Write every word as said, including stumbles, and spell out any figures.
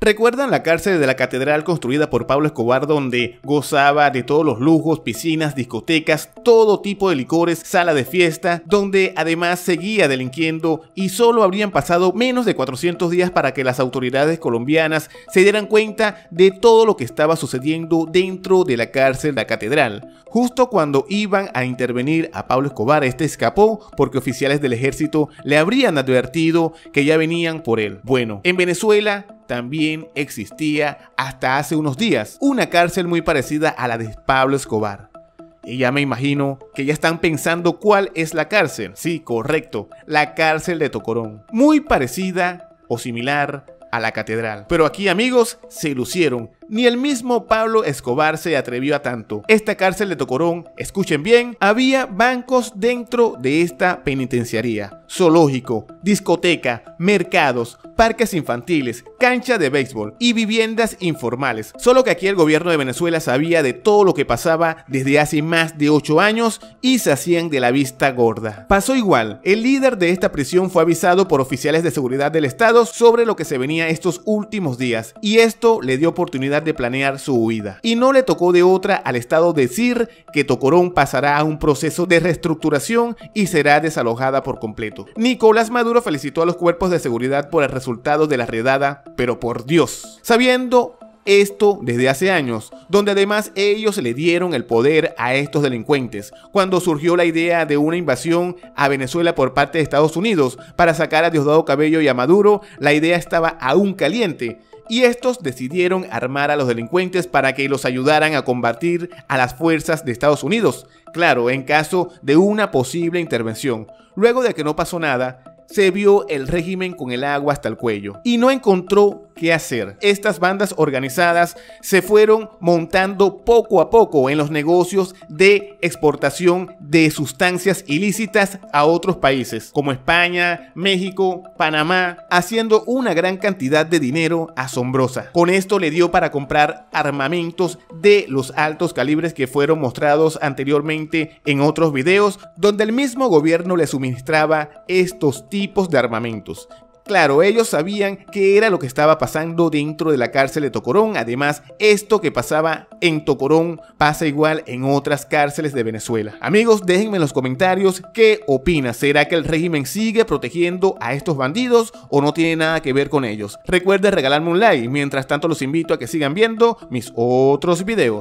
¿Recuerdan la cárcel de la Catedral construida por Pablo Escobar, donde gozaba de todos los lujos, piscinas, discotecas, todo tipo de licores, sala de fiesta, donde además seguía delinquiendo y solo habrían pasado menos de cuatrocientos días para que las autoridades colombianas se dieran cuenta de todo lo que estaba sucediendo dentro de la cárcel de la Catedral? Justo cuando iban a intervenir a Pablo Escobar, este escapó porque oficiales del ejército le habrían advertido que ya venían por él. Bueno, en Venezuela también existía hasta hace unos días una cárcel muy parecida a la de Pablo Escobar. Y ya me imagino que ya están pensando cuál es la cárcel. Sí, correcto, la cárcel de Tocorón. Muy parecida o similar a la Catedral. Pero aquí, amigos, se lucieron. Ni el mismo Pablo Escobar se atrevió a tanto. Esta cárcel de Tocorón, escuchen bien, había bancos dentro de esta penitenciaría, zoológico, discoteca, mercados, parques infantiles, cancha de béisbol y viviendas informales. Solo que aquí el gobierno de Venezuela sabía de todo lo que pasaba desde hace más de ocho años y se hacían de la vista gorda. Pasó igual, el líder de esta prisión fue avisado por oficiales de seguridad del estado sobre lo que se venía estos últimos días, y esto le dio oportunidad de planear su huida. Y no le tocó de otra al estado decir que Tocorón pasará a un proceso de reestructuración y será desalojada por completo. Nicolás Maduro felicitó a los cuerpos de seguridad por el resultado de la redada, pero por Dios, sabiendo esto desde hace años, donde además ellos le dieron el poder a estos delincuentes. Cuando surgió la idea de una invasión a Venezuela por parte de Estados Unidos para sacar a Diosdado Cabello y a Maduro, la idea estaba aún caliente. Y estos decidieron armar a los delincuentes para que los ayudaran a combatir a las fuerzas de Estados Unidos, claro, en caso de una posible intervención. Luego de que no pasó nada, se vio el régimen con el agua hasta el cuello y no encontró qué hacer. Estas bandas organizadas se fueron montando poco a poco en los negocios de exportación de sustancias ilícitas a otros países como España, México, Panamá, haciendo una gran cantidad de dinero asombrosa. Con esto le dio para comprar armamentos de los altos calibres que fueron mostrados anteriormente en otros videos, donde el mismo gobierno le suministraba estos tipos de armamentos. Claro, ellos sabían qué era lo que estaba pasando dentro de la cárcel de Tocorón. Además, esto que pasaba en Tocorón pasa igual en otras cárceles de Venezuela. Amigos, déjenme en los comentarios qué opinan. ¿Será que el régimen sigue protegiendo a estos bandidos o no tiene nada que ver con ellos? Recuerden regalarme un like. Mientras tanto, los invito a que sigan viendo mis otros videos.